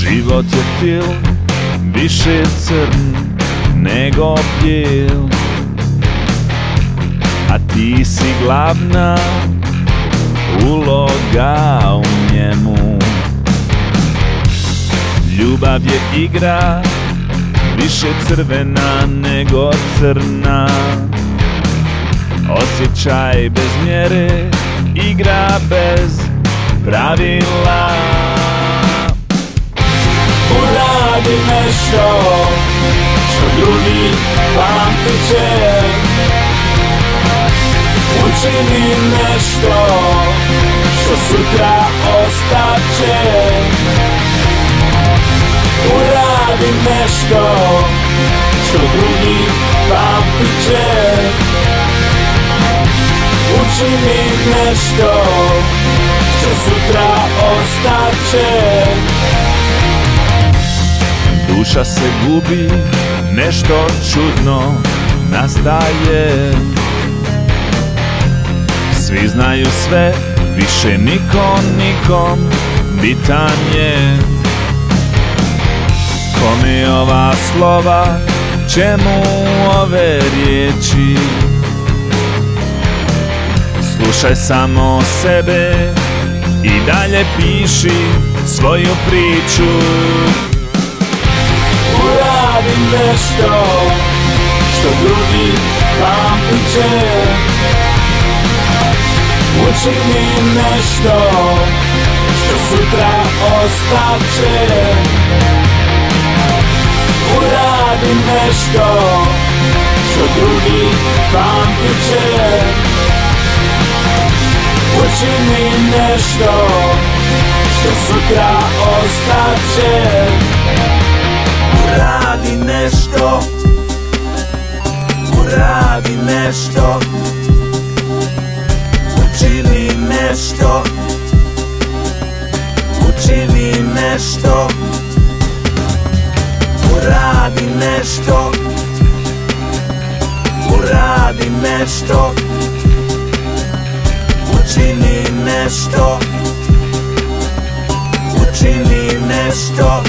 Život je film, više crn nego bijel, a ti si glavna uloga u njemu. Ljubav je igra, više crvena nego crna. Osjećaj bez mjere, igra bez pravila. Uradi nešto što drugi pamtit će. Učini nešto što sutra ostaće. Uradi nešto što drugi pamtit će. Učini nešto što sutra ostaće. Duša se gubi, nešto čudno nastaje. Svi znaju sve, više nikom bitan je. Kome ova slova, čemu ove riječi? Slušaj samo sebe i dalje piši svoju priču. Uradi nešto što drugi pamtit će. Učini nešto što sutra ostaće. Uradi nešto što drugi pamtit će. Učini nešto što sutra ostaće. Uradi nešto, uradi nešto. Učini nešto, učini nešto. Uradi nešto, uradi nešto. Učini nešto, učini nešto.